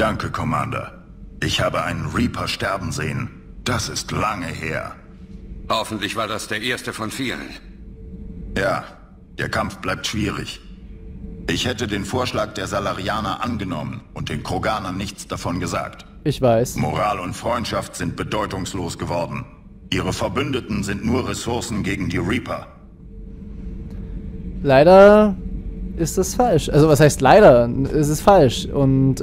Danke, Commander. Ich habe einen Reaper sterben sehen. Das ist lange her. Hoffentlich war das der erste von vielen. Ja, der Kampf bleibt schwierig. Ich hätte den Vorschlag der Salarianer angenommen und den Kroganern nichts davon gesagt. Ich weiß. Moral und Freundschaft sind bedeutungslos geworden. Ihre Verbündeten sind nur Ressourcen gegen die Reaper. Leider ist das falsch. Also was heißt leider? Es ist falsch. Und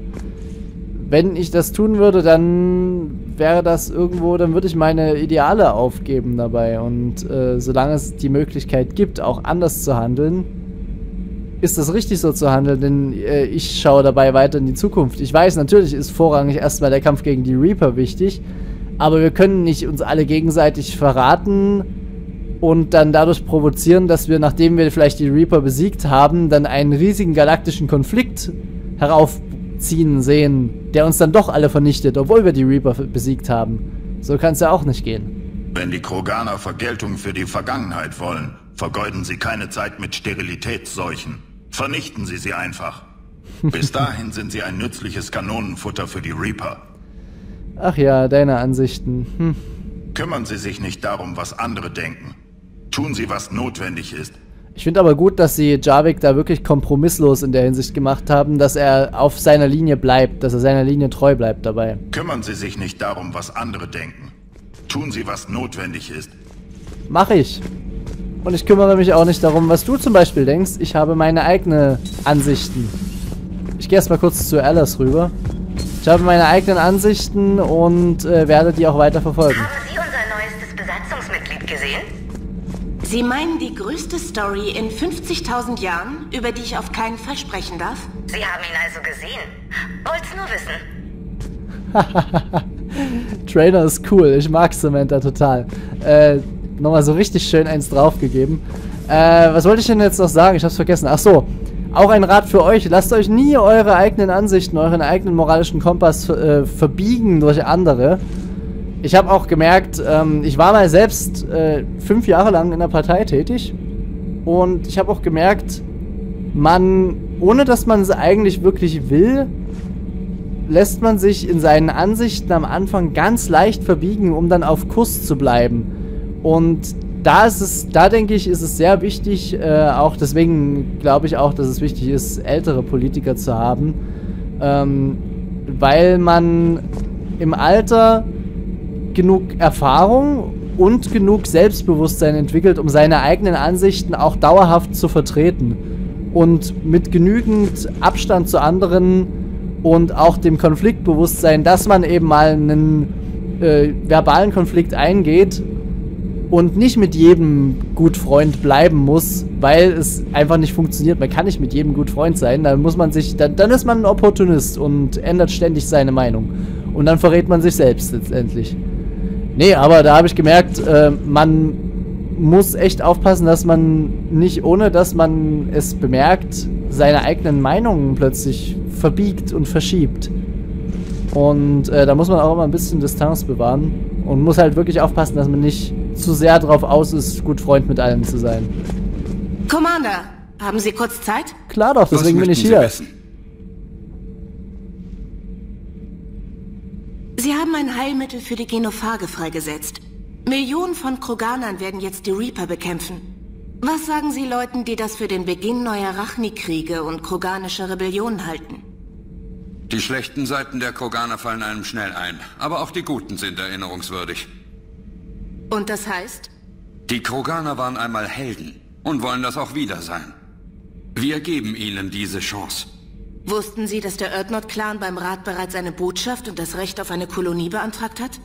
wenn ich das tun würde, dann wäre das irgendwo, dann würde ich meine Ideale aufgeben dabei. Und solange es die Möglichkeit gibt, auch anders zu handeln, ist das richtig so zu handeln, denn ich schaue dabei weiter in die Zukunft. Ich weiß, natürlich ist vorrangig erstmal der Kampf gegen die Reaper wichtig, aber wir können nicht uns alle gegenseitig verraten und dann dadurch provozieren, dass wir, nachdem wir vielleicht die Reaper besiegt haben, dann einen riesigen galaktischen Konflikt heraufziehen sehen, der uns dann doch alle vernichtet, obwohl wir die Reaper besiegt haben. So kann es ja auch nicht gehen. Wenn die Kroganer Vergeltung für die Vergangenheit wollen, vergeuden Sie keine Zeit mit Sterilitätsseuchen. Vernichten Sie sie einfach. Bis dahin sind sie ein nützliches Kanonenfutter für die Reaper. Ach ja, deine Ansichten. Kümmern Sie sich nicht darum, was andere denken. Tun Sie, was notwendig ist. Ich finde aber gut, dass sie Jarvik da wirklich kompromisslos in der Hinsicht gemacht haben, dass er auf seiner Linie bleibt, dass er seiner Linie treu bleibt dabei. Kümmern Sie sich nicht darum, was andere denken. Tun Sie, was notwendig ist. Mach ich. Und ich kümmere mich auch nicht darum, was du zum Beispiel denkst. Ich habe meine eigenen Ansichten. Ich gehe erstmal kurz zu Alice rüber. Ich habe meine eigenen Ansichten und werde die auch weiter verfolgen. Haben Sie unser neuestes Besatzungsmitglied gesehen? Sie meinen die größte Story in 50.000 Jahren, über die ich auf keinen Fall sprechen darf? Sie haben ihn also gesehen. Wollt's nur wissen. Trainer ist cool. Ich mag Samantha total. Nochmal so richtig schön eins draufgegeben. Was wollte ich denn jetzt noch sagen? Ich hab's vergessen. Ach so. Auch ein Rat für euch. Lasst euch nie eure eigenen Ansichten, euren eigenen moralischen Kompass verbiegen durch andere. Ich habe auch gemerkt, ich war mal selbst 5 Jahre lang in der Partei tätig. Und ich habe auch gemerkt, ohne dass man es eigentlich wirklich will, lässt man sich in seinen Ansichten am Anfang ganz leicht verbiegen, um dann auf Kurs zu bleiben. Und da denke ich, ist es sehr wichtig, auch deswegen glaube ich auch, dass es wichtig ist, ältere Politiker zu haben, weil man im Alter genug Erfahrung und genug Selbstbewusstsein entwickelt, um seine eigenen Ansichten auch dauerhaft zu vertreten und mit genügend Abstand zu anderen und auch dem Konfliktbewusstsein, dass man eben mal einen verbalen Konflikt eingeht und nicht mit jedem gut Freund bleiben muss, weil es einfach nicht funktioniert. Man kann nicht mit jedem gut Freund sein, dann muss man sich, dann ist man ein Opportunist und ändert ständig seine Meinung. Und dann verrät man sich selbst letztendlich. Nee, aber da habe ich gemerkt, man muss echt aufpassen, dass man nicht, ohne dass man es bemerkt, seine eigenen Meinungen plötzlich verbiegt und verschiebt. Und da muss man auch immer ein bisschen Distanz bewahren und muss halt wirklich aufpassen, dass man nicht zu sehr drauf aus ist, gut Freund mit allen zu sein. Commander, haben Sie kurz Zeit? Klar doch, deswegen bin ich hier. Sie haben ein Heilmittel für die Genophage freigesetzt. Millionen von Kroganern werden jetzt die Reaper bekämpfen. Was sagen Sie Leuten, die das für den Beginn neuer Rachni-Kriege und kroganischer Rebellion halten? Die schlechten Seiten der Kroganer fallen einem schnell ein, aber auch die guten sind erinnerungswürdig. Und das heißt? Die Kroganer waren einmal Helden und wollen das auch wieder sein. Wir geben ihnen diese Chance. Wussten Sie, dass der Urdnot-Clan beim Rat bereits eine Botschaft und das Recht auf eine Kolonie beantragt hat?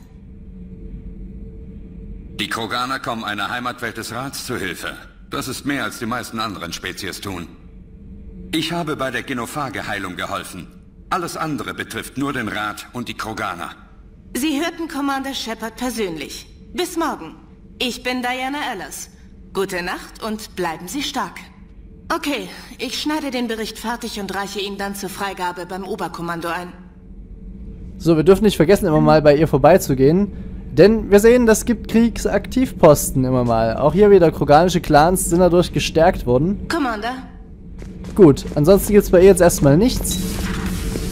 Die Kroganer kommen einer Heimatwelt des Rats zu Hilfe. Das ist mehr, als die meisten anderen Spezies tun. Ich habe bei der Genophage-Heilung geholfen. Alles andere betrifft nur den Rat und die Kroganer. Sie hörten Commander Shepard persönlich. Bis morgen. Ich bin Diana Ellis. Gute Nacht und bleiben Sie stark. Okay, ich schneide den Bericht fertig und reiche ihn dann zur Freigabe beim Oberkommando ein. So, wir dürfen nicht vergessen, immer mal bei ihr vorbeizugehen. Denn wir sehen, das gibt Kriegsaktivposten immer mal. Auch hier wieder kroganische Clans sind dadurch gestärkt worden. Commander. Gut, ansonsten gibt es bei ihr jetzt erstmal nichts.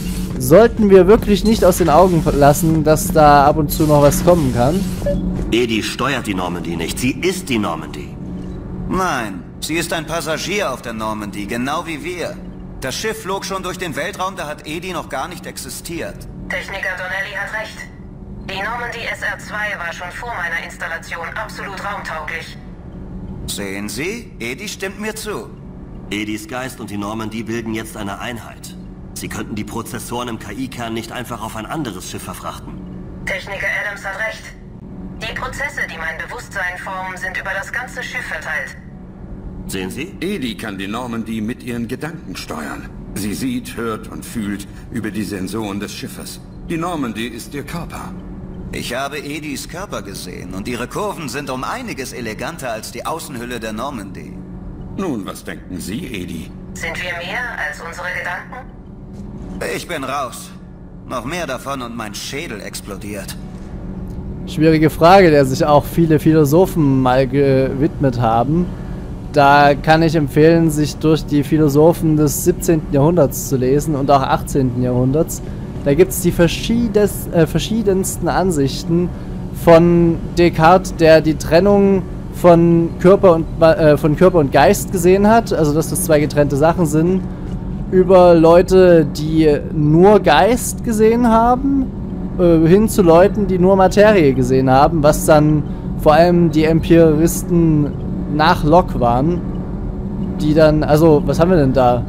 sollten wir wirklich nicht aus den Augen lassen, dass da ab und zu noch was kommen kann. EDI steuert die Normandy nicht, sie ist die Normandy. Nein, sie ist ein Passagier auf der Normandy, genau wie wir. Das Schiff flog schon durch den Weltraum, da hat EDI noch gar nicht existiert. Techniker Donnelly hat recht. Die Normandy SR-2 war schon vor meiner Installation absolut raumtauglich. Sehen Sie, EDI stimmt mir zu. EDIs Geist und die Normandy bilden jetzt eine Einheit. Sie könnten die Prozessoren im KI-Kern nicht einfach auf ein anderes Schiff verfrachten. Techniker Adams hat recht. Die Prozesse, die mein Bewusstsein formen, sind über das ganze Schiff verteilt. Sehen Sie? EDI kann die Normandy mit ihren Gedanken steuern. Sie sieht, hört und fühlt über die Sensoren des Schiffes. Die Normandy ist ihr Körper. Ich habe EDIs Körper gesehen und ihre Kurven sind um einiges eleganter als die Außenhülle der Normandy. Nun, was denken Sie, EDI? Sind wir mehr als unsere Gedanken? Ich bin raus. Noch mehr davon und mein Schädel explodiert. Schwierige Frage, der sich auch viele Philosophen mal gewidmet haben. Da kann ich empfehlen, sich durch die Philosophen des 17. Jahrhunderts zu lesen und auch 18. Jahrhunderts. Da gibt es die verschiedensten Ansichten von Descartes, der die Trennung von Körper und Geist gesehen hat, also dass das zwei getrennte Sachen sind, über Leute, die nur Geist gesehen haben, hin zu Leuten, die nur Materie gesehen haben, was dann vor allem die Empiristen nach Locke waren, die dann, also was haben wir denn da?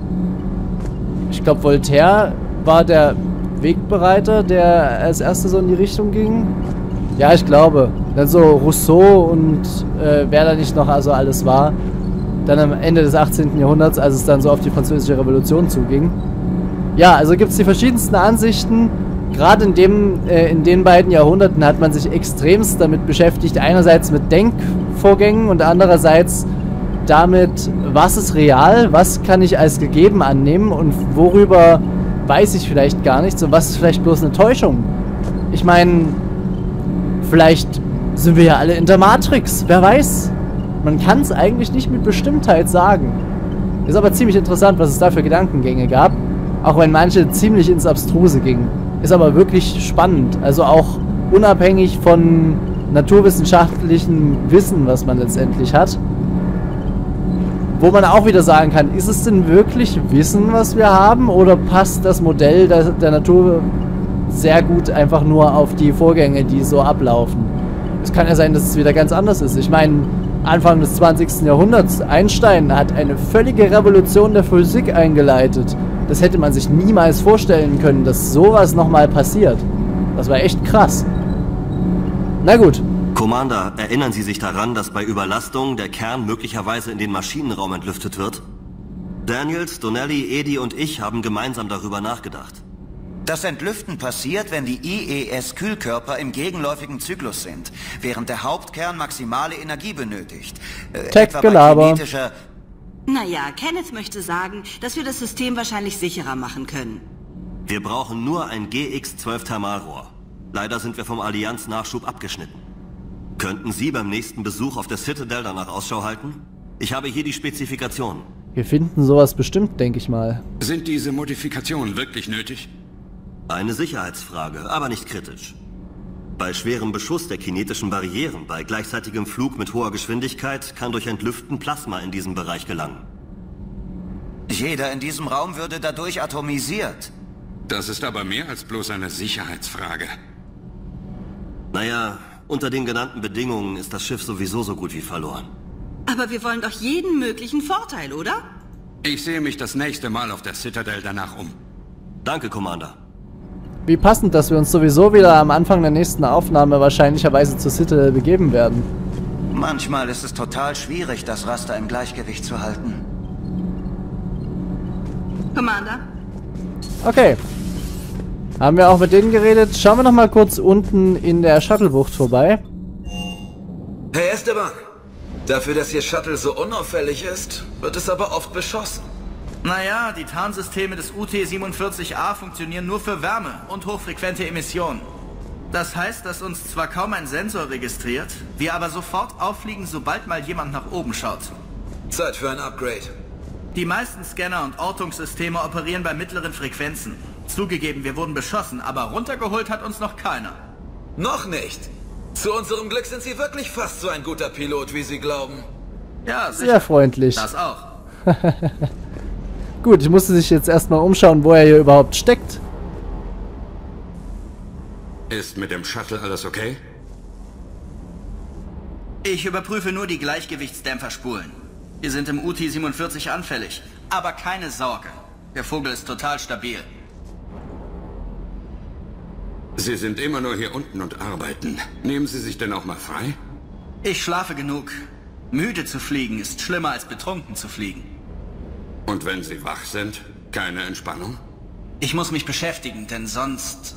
Ich glaube Voltaire war der Wegbereiter, der als erster so in die Richtung ging. Ja, ich glaube. Dann so Rousseau und wer da nicht noch also alles war. Dann am Ende des 18. Jahrhunderts, als es dann so auf die Französische Revolution zuging. Ja, also gibt es die verschiedensten Ansichten. Gerade in den beiden Jahrhunderten hat man sich extremst damit beschäftigt. Einerseits mit Denkvorgängen und andererseits damit, was ist real, was kann ich als gegeben annehmen und worüber weiß ich vielleicht gar nichts und was ist vielleicht bloß eine Täuschung. Ich meine, vielleicht sind wir ja alle in der Matrix, wer weiß. Man kann es eigentlich nicht mit Bestimmtheit sagen. Ist aber ziemlich interessant, was es da für Gedankengänge gab, auch wenn manche ziemlich ins Abstruse gingen. Ist aber wirklich spannend, also auch unabhängig von naturwissenschaftlichem Wissen, was man letztendlich hat. Wo man auch wieder sagen kann, ist es denn wirklich Wissen, was wir haben, oder passt das Modell der Natur sehr gut einfach nur auf die Vorgänge, die so ablaufen? Es kann ja sein, dass es wieder ganz anders ist. Ich meine, Anfang des 20. Jahrhunderts, Einstein hat eine völlige Revolution der Physik eingeleitet. Das hätte man sich niemals vorstellen können, dass sowas nochmal passiert. Das war echt krass. Na gut. Commander, erinnern Sie sich daran, dass bei Überlastung der Kern möglicherweise in den Maschinenraum entlüftet wird? Daniels, Donnelly, EDI und ich haben gemeinsam darüber nachgedacht. Das Entlüften passiert, wenn die IES-Kühlkörper im gegenläufigen Zyklus sind, während der Hauptkern maximale Energie benötigt. Tech-Gelaber. Naja, Kenneth möchte sagen, dass wir das System wahrscheinlich sicherer machen können. Wir brauchen nur ein GX-12 Thermalrohr. Leider sind wir vom Allianz-Nachschub abgeschnitten. Könnten Sie beim nächsten Besuch auf der Citadel danach Ausschau halten? Ich habe hier die Spezifikationen. Wir finden sowas bestimmt, denke ich mal. Sind diese Modifikationen wirklich nötig? Eine Sicherheitsfrage, aber nicht kritisch. Bei schwerem Beschuss der kinetischen Barrieren, bei gleichzeitigem Flug mit hoher Geschwindigkeit, kann durch Entlüften Plasma in diesem Bereich gelangen. Jeder in diesem Raum würde dadurch atomisiert. Das ist aber mehr als bloß eine Sicherheitsfrage. Naja, unter den genannten Bedingungen ist das Schiff sowieso so gut wie verloren. Aber wir wollen doch jeden möglichen Vorteil, oder? Ich sehe mich das nächste Mal auf der Citadel danach um. Danke, Commander. Wie passend, dass wir uns sowieso wieder am Anfang der nächsten Aufnahme wahrscheinlicherweise zur Citadel begeben werden. Manchmal ist es total schwierig, das Raster im Gleichgewicht zu halten. Commander? Okay. Haben wir auch mit denen geredet. Schauen wir noch mal kurz unten in der Shuttle-Bucht vorbei. Hey Esteban, dafür, dass Ihr Shuttle so unauffällig ist, wird es aber oft beschossen. Naja, die Tarnsysteme des UT-47A funktionieren nur für Wärme und hochfrequente Emissionen. Das heißt, dass uns zwar kaum ein Sensor registriert, wir aber sofort auffliegen, sobald mal jemand nach oben schaut. Zeit für ein Upgrade. Die meisten Scanner und Ortungssysteme operieren bei mittleren Frequenzen. Zugegeben, wir wurden beschossen, aber runtergeholt hat uns noch keiner. Noch nicht. Zu unserem Glück sind Sie wirklich fast so ein guter Pilot, wie Sie glauben. Ja, sicher. Sehr freundlich. Das auch. Gut, ich musste sich jetzt erstmal umschauen, wo er hier überhaupt steckt. Ist mit dem Shuttle alles okay? Ich überprüfe nur die Gleichgewichtsdämpferspulen. Wir sind im UT-47 anfällig. Aber keine Sorge. Der Vogel ist total stabil. Sie sind immer nur hier unten und arbeiten. Nehmen Sie sich denn auch mal frei? Ich schlafe genug. Müde zu fliegen ist schlimmer als betrunken zu fliegen. Und wenn Sie wach sind, keine Entspannung? Ich muss mich beschäftigen, denn sonst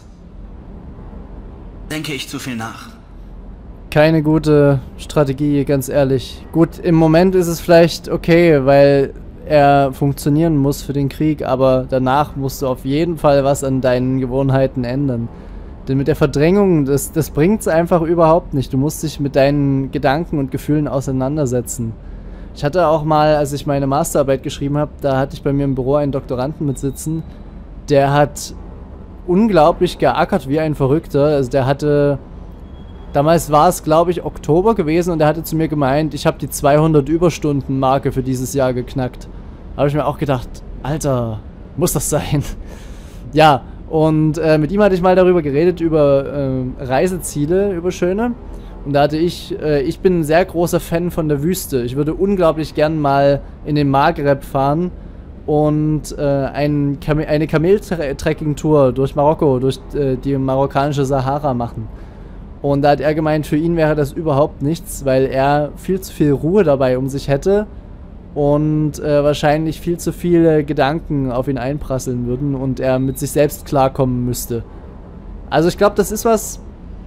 denke ich zu viel nach. Keine gute Strategie, ganz ehrlich. Gut, im Moment ist es vielleicht okay, weil er funktionieren muss für den Krieg, aber danach musst du auf jeden Fall was an deinen Gewohnheiten ändern. Denn mit der Verdrängung, das bringt es einfach überhaupt nicht. Du musst dich mit deinen Gedanken und Gefühlen auseinandersetzen. Ich hatte auch mal, als ich meine Masterarbeit geschrieben habe, da hatte ich bei mir im Büro einen Doktoranden mit sitzen, der hat unglaublich geackert wie ein Verrückter. Also der hatte, damals war es glaube ich Oktober gewesen und der hatte zu mir gemeint, ich habe die 200 Überstunden Marke für dieses Jahr geknackt. Da habe ich mir auch gedacht, Alter, muss das sein? Ja, und mit ihm hatte ich mal darüber geredet, über Reiseziele, über schöne. Und da hatte ich bin ein sehr großer Fan von der Wüste. Ich würde unglaublich gern mal in den Maghreb fahren und eine Kamel-Trekking-Tour durch Marokko, durch die marokkanische Sahara machen. Und da hat er gemeint, für ihn wäre das überhaupt nichts, weil er viel zu viel Ruhe dabei um sich hätte und wahrscheinlich viel zu viele Gedanken auf ihn einprasseln würden und er mit sich selbst klarkommen müsste. Also ich glaube, das ist was...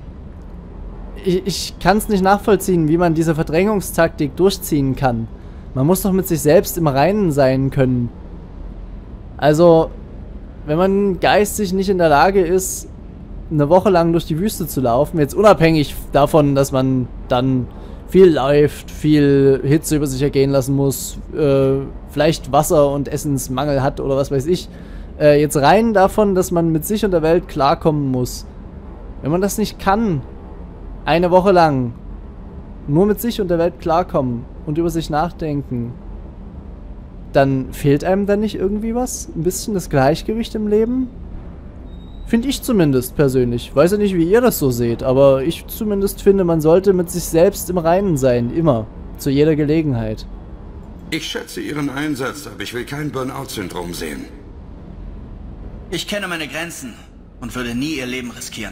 Ich kann es nicht nachvollziehen, wie man diese Verdrängungstaktik durchziehen kann. Man muss doch mit sich selbst im Reinen sein können. Also, wenn man geistig nicht in der Lage ist, eine Woche lang durch die Wüste zu laufen, jetzt unabhängig davon, dass man dann viel läuft, viel Hitze über sich ergehen lassen muss, vielleicht Wasser- und Essensmangel hat oder was weiß ich, jetzt rein davon, dass man mit sich und der Welt klarkommen muss. Wenn man das nicht kann, eine Woche lang nur mit sich und der Welt klarkommen und über sich nachdenken, dann fehlt einem dann nicht irgendwie was? Ein bisschen das Gleichgewicht im Leben? Finde ich zumindest persönlich. Weiß ja nicht, wie ihr das so seht, aber ich zumindest finde, man sollte mit sich selbst im Reinen sein, immer. Zu jeder Gelegenheit. Ich schätze Ihren Einsatz, aber ich will kein Burnout-Syndrom sehen. Ich kenne meine Grenzen und würde nie ihr Leben riskieren.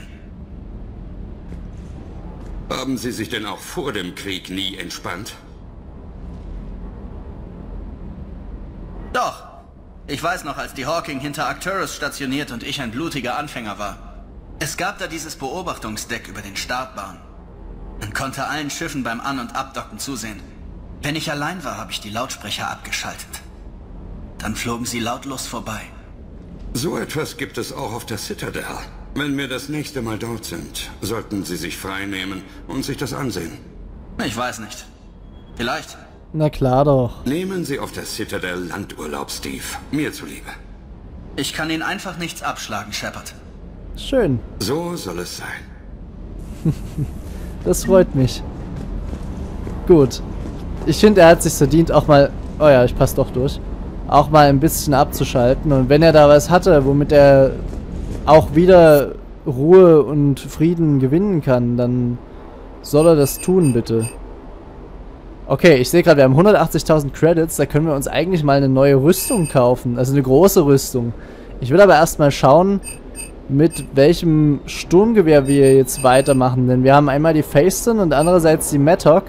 Haben Sie sich denn auch vor dem Krieg nie entspannt? Doch. Ich weiß noch, als die Hawking hinter Arcturus stationiert und ich ein blutiger Anfänger war. Es gab da dieses Beobachtungsdeck über den Startbahn. Man konnte allen Schiffen beim An- und Abdocken zusehen. Wenn ich allein war, habe ich die Lautsprecher abgeschaltet. Dann flogen sie lautlos vorbei. So etwas gibt es auch auf der Citadel. Wenn wir das nächste Mal dort sind, sollten Sie sich frei nehmen und sich das ansehen. Ich weiß nicht. Vielleicht. Na klar doch. Nehmen Sie auf der Citadel Landurlaub, Steve. Mir zuliebe. Ich kann Ihnen einfach nichts abschlagen, Shepard. Schön. So soll es sein. Das freut mich. Gut. Ich finde, er hat sich verdient, auch mal... Oh ja, ich passe doch durch. Auch mal ein bisschen abzuschalten. Und wenn er da was hatte, womit er auch wieder Ruhe und Frieden gewinnen kann, dann soll er das tun, bitte. Okay, ich sehe gerade, wir haben 180.000 Credits, da können wir uns eigentlich mal eine neue Rüstung kaufen, also eine große Rüstung. Ich will aber erstmal schauen, mit welchem Sturmgewehr wir jetzt weitermachen, denn wir haben einmal die Phaeston und andererseits die Mattock.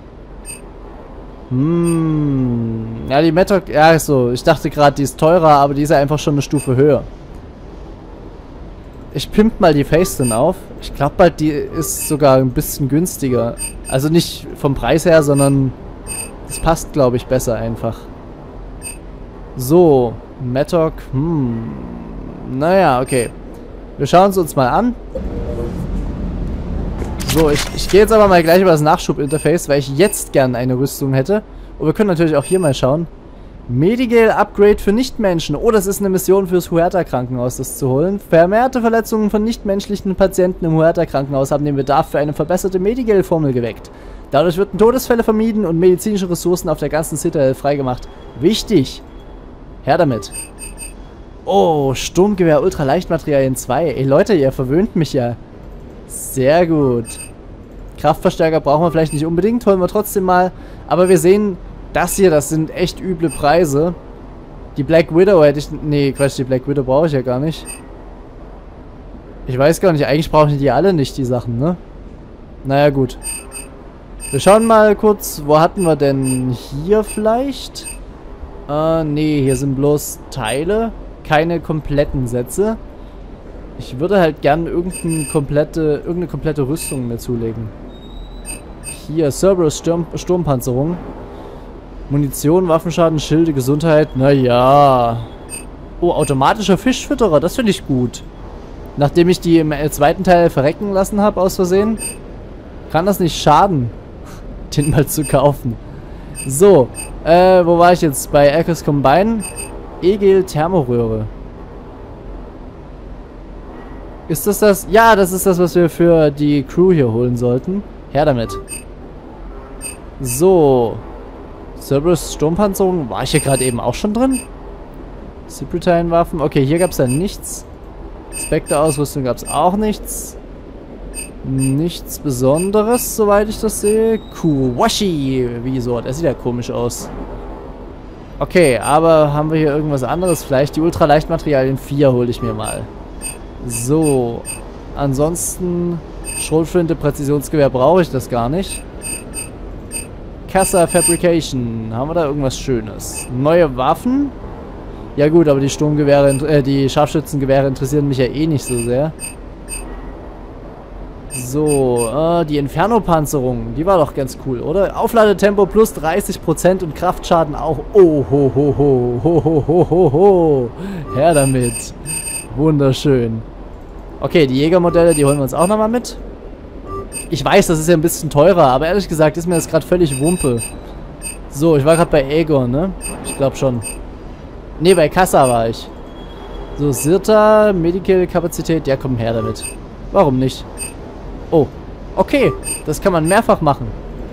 Ja, die Mattock, ja so, ich dachte gerade, die ist teurer, aber die ist ja einfach schon eine Stufe höher. Ich pimp mal die Phaeston auf. Ich glaube bald, die ist sogar ein bisschen günstiger. Also nicht vom Preis her, sondern das passt, glaube ich, besser einfach. So, Mattock, naja, okay. Wir schauen es uns mal an. So, ich gehe jetzt aber mal gleich über das Nachschubinterface, weil ich jetzt gern eine Rüstung hätte. Und wir können natürlich auch hier mal schauen. Medigale-Upgrade für Nichtmenschen. Oh, das ist eine Mission fürs Huerta-Krankenhaus, das zu holen. Vermehrte Verletzungen von nichtmenschlichen Patienten im Huerta-Krankenhaus haben den Bedarf für eine verbesserte Medigale-Formel geweckt. Dadurch werden Todesfälle vermieden und medizinische Ressourcen auf der ganzen Citadel freigemacht. Wichtig. Her damit. Oh, Sturmgewehr Ultraleichtmaterialien 2. Ey Leute, ihr verwöhnt mich ja. Sehr gut. Kraftverstärker brauchen wir vielleicht nicht unbedingt, holen wir trotzdem mal. Aber wir sehen, das hier, das sind echt üble Preise. Die Black Widow hätte ich... Nee, Quatsch, die Black Widow brauche ich ja gar nicht. Ich weiß gar nicht, eigentlich brauchen die alle nicht, die Sachen, ne? Naja, gut. Wir schauen mal kurz, wo hatten wir denn hier vielleicht? Nee, hier sind bloß Teile, keine kompletten Sätze. Ich würde halt gern irgendeine komplette Rüstung mir zulegen. Hier, Cerberus Sturmpanzerung. Munition, Waffenschaden, Schilde, Gesundheit, naja. Oh, automatischer Fischfütterer, das finde ich gut. Nachdem ich die im zweiten Teil verrecken lassen habe, aus Versehen, kann das nicht schaden, den mal zu kaufen. So, wo war ich jetzt? Bei Echoes Combine. Egel Thermoröhre. Ist das das? Ja, das ist das, was wir für die Crew hier holen sollten. Her damit. So. Cerberus Sturmpanzerung. War ich hier gerade eben auch schon drin? Cyprian-Waffen. Okay, hier gab es dann nichts. Spectre-Ausrüstung gab es auch nichts. Nichts Besonderes, soweit ich das sehe. Kuwashi. Wieso? Das sieht ja komisch aus. Okay, aber haben wir hier irgendwas anderes? Vielleicht die Ultraleichtmaterialien 4 hole ich mir mal. So. Ansonsten Schrotflinte, Präzisionsgewehr brauche ich das gar nicht. Casa Fabrication. Haben wir da irgendwas Schönes? Neue Waffen? Ja gut, aber die Sturmgewehre, die Scharfschützengewehre interessieren mich ja eh nicht so sehr. So, die Inferno-Panzerung, die war doch ganz cool, oder? Aufladetempo plus 30% und Kraftschaden auch. Oh, ho, ho, ho, ho, ho, ho, ho, ho. Her damit. Wunderschön. Okay, die Jägermodelle, die holen wir uns auch nochmal mit. Ich weiß, das ist ja ein bisschen teurer, aber ehrlich gesagt ist mir das gerade völlig Wumpe. So, ich war gerade bei Aegon, ne? Ich glaube schon. Ne, bei Kassa war ich. So, Sirta, Medical-Kapazität, ja komm her damit. Warum nicht? Oh, okay, das kann man mehrfach machen.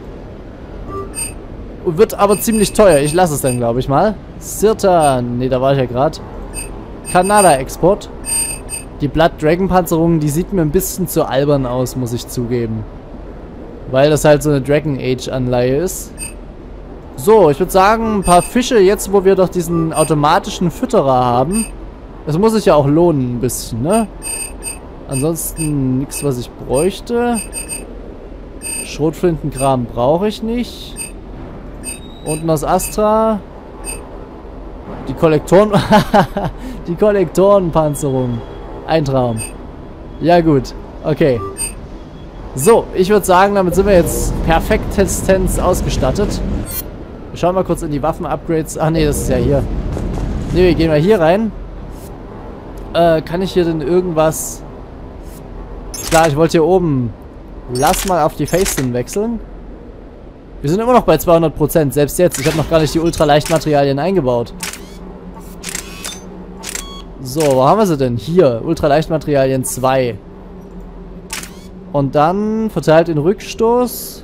Wird aber ziemlich teuer, ich lasse es dann, glaube ich mal. Sirta, ne, da war ich ja gerade. Kanada-Export. Die Blood Dragon Panzerung, die sieht mir ein bisschen zu albern aus, muss ich zugeben. Weil das halt so eine Dragon Age Anleihe ist. So, ich würde sagen, ein paar Fische, jetzt wo wir doch diesen automatischen Fütterer haben. Das muss sich ja auch lohnen ein bisschen, ne? Ansonsten nichts, was ich bräuchte. Schrotflintenkram brauche ich nicht. Und Mas Astra. Die Kollektoren... die Kollektorenpanzerung. Ein Traum. Ja gut. Okay. So, ich würde sagen, damit sind wir jetzt perfektestens ausgestattet. Wir schauen mal kurz in die Waffen-Upgrades. Ach nee, das ist ja hier. Ne, wir gehen mal hier rein. Kann ich hier denn irgendwas... Klar, ich wollte hier oben... Lass mal auf die Facing wechseln. Wir sind immer noch bei 200%, selbst jetzt. Ich habe noch gar nicht die Ultraleichtmaterialien eingebaut. So, wo haben wir sie denn? Hier, Ultraleichtmaterialien 2. Und dann verteilt den Rückstoß.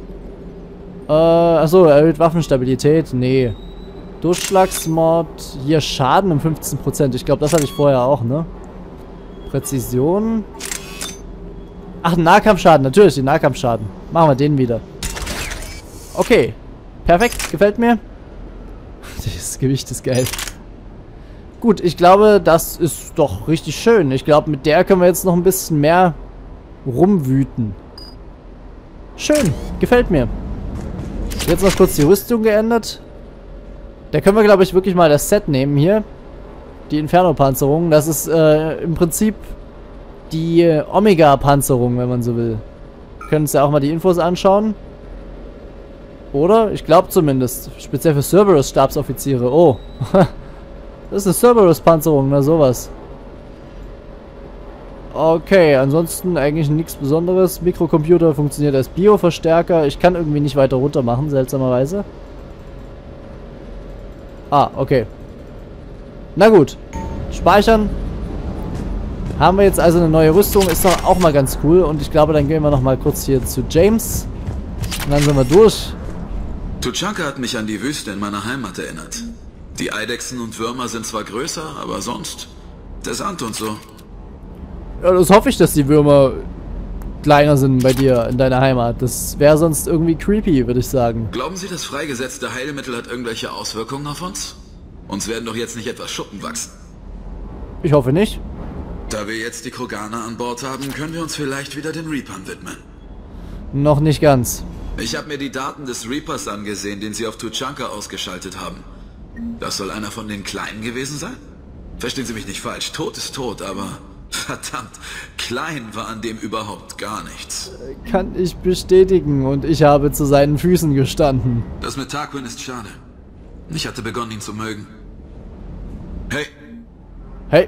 Achso, erhöht Waffenstabilität. Nee. Durchschlagsmord. Hier Schaden um 15%. Ich glaube, das hatte ich vorher auch, ne? Präzision. Ach, Nahkampfschaden. Natürlich, den Nahkampfschaden. Machen wir den wieder. Okay. Perfekt. Gefällt mir. Das Gewicht ist geil. Gut, ich glaube, das ist doch richtig schön. Ich glaube, mit der können wir jetzt noch ein bisschen mehr rumwüten. Schön. Gefällt mir. Jetzt noch kurz die Rüstung geändert. Da können wir, glaube ich, wirklich mal das Set nehmen hier. Die Inferno-Panzerung. Das ist im Prinzip die Omega-Panzerung, wenn man so will. Wir können uns ja auch mal die Infos anschauen. Oder? Ich glaube zumindest. Speziell für Cerberus-Stabsoffiziere. Oh. Das ist eine Cerberus-Panzerung, na sowas. Okay, ansonsten eigentlich nichts Besonderes. Mikrocomputer funktioniert als Bioverstärker. Ich kann irgendwie nicht weiter runter machen, seltsamerweise. Ah, okay. Na gut. Speichern. Haben wir jetzt also eine neue Rüstung. Ist doch auch mal ganz cool. Und ich glaube, dann gehen wir noch mal kurz hier zu James. Und dann sind wir durch. Tuchanka hat mich an die Wüste in meiner Heimat erinnert. Die Eidechsen und Würmer sind zwar größer, aber sonst der Sand und so. Ja, das hoffe ich, dass die Würmer kleiner sind bei dir in deiner Heimat. Das wäre sonst irgendwie creepy, würde ich sagen. Glauben Sie, das freigesetzte Heilmittel hat irgendwelche Auswirkungen auf uns? Uns werden doch jetzt nicht etwas Schuppen wachsen. Ich hoffe nicht. Da wir jetzt die Kroganer an Bord haben, können wir uns vielleicht wieder den Reapern widmen. Noch nicht ganz. Ich habe mir die Daten des Reapers angesehen, den Sie auf Tuchanka ausgeschaltet haben. Das soll einer von den Kleinen gewesen sein? Verstehen Sie mich nicht falsch, tot ist tot, aber verdammt, klein war an dem überhaupt gar nichts. Kann ich bestätigen und ich habe zu seinen Füßen gestanden. Das mit Tarquin ist schade. Ich hatte begonnen, ihn zu mögen. Hey. Hey.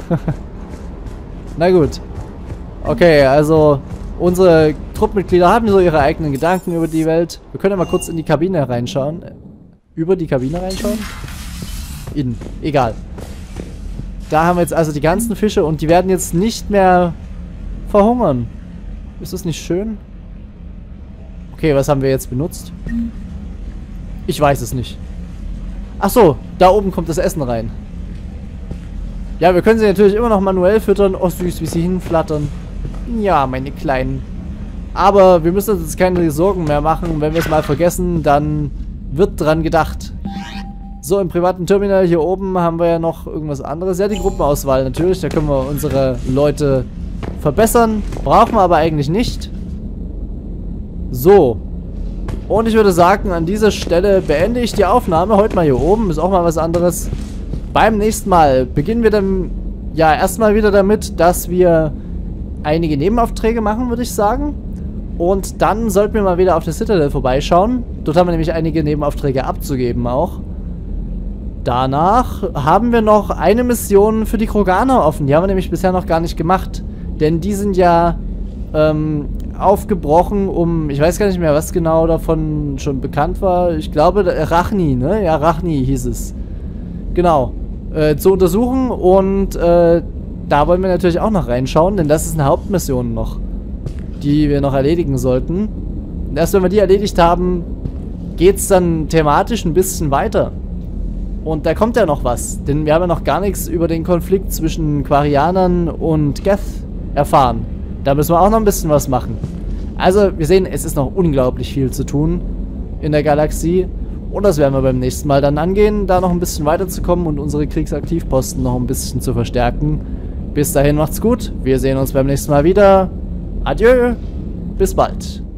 Na gut. Okay, also unsere Truppmitglieder haben so ihre eigenen Gedanken über die Welt. Wir können ja mal kurz in die Kabine reinschauen. Über die Kabine reinschauen? Innen. Egal. Da haben wir jetzt also die ganzen Fische und die werden jetzt nicht mehr verhungern. Ist das nicht schön? Okay, was haben wir jetzt benutzt? Ich weiß es nicht. Ach so, da oben kommt das Essen rein. Ja, wir können sie natürlich immer noch manuell füttern. Oh, süß, wie sie hinflattern. Ja, meine Kleinen. Aber wir müssen uns jetzt keine Sorgen mehr machen. Wenn wir es mal vergessen, dann wird dran gedacht. So, im privaten Terminal hier oben haben wir ja noch irgendwas anderes. Ja, die Gruppenauswahl natürlich. Da können wir unsere Leute verbessern. Brauchen wir aber eigentlich nicht. So. Und ich würde sagen, an dieser Stelle beende ich die Aufnahme. Heute mal hier oben. Ist auch mal was anderes. Beim nächsten Mal beginnen wir dann ja erstmal wieder damit, dass wir einige Nebenaufträge machen, würde ich sagen. Und dann sollten wir mal wieder auf der Citadel vorbeischauen. Dort haben wir nämlich einige Nebenaufträge abzugeben auch. Danach haben wir noch eine Mission für die Kroganer offen. Die haben wir nämlich bisher noch gar nicht gemacht. Denn die sind ja aufgebrochen, um, ich weiß gar nicht mehr, was genau davon schon bekannt war. Ich glaube, Rachni, ne? Ja, Rachni hieß es. Genau. Zu untersuchen und da wollen wir natürlich auch noch reinschauen, denn das ist eine Hauptmission noch, die wir noch erledigen sollten. Und erst wenn wir die erledigt haben, geht es dann thematisch ein bisschen weiter. Und da kommt ja noch was, denn wir haben ja noch gar nichts über den Konflikt zwischen Quarianern und Geth erfahren. Da müssen wir auch noch ein bisschen was machen. Also, wir sehen, es ist noch unglaublich viel zu tun in der Galaxie. Und das werden wir beim nächsten Mal dann angehen, da noch ein bisschen weiterzukommen und unsere Kriegsaktivposten noch ein bisschen zu verstärken. Bis dahin macht's gut, wir sehen uns beim nächsten Mal wieder. Adieu, bis bald.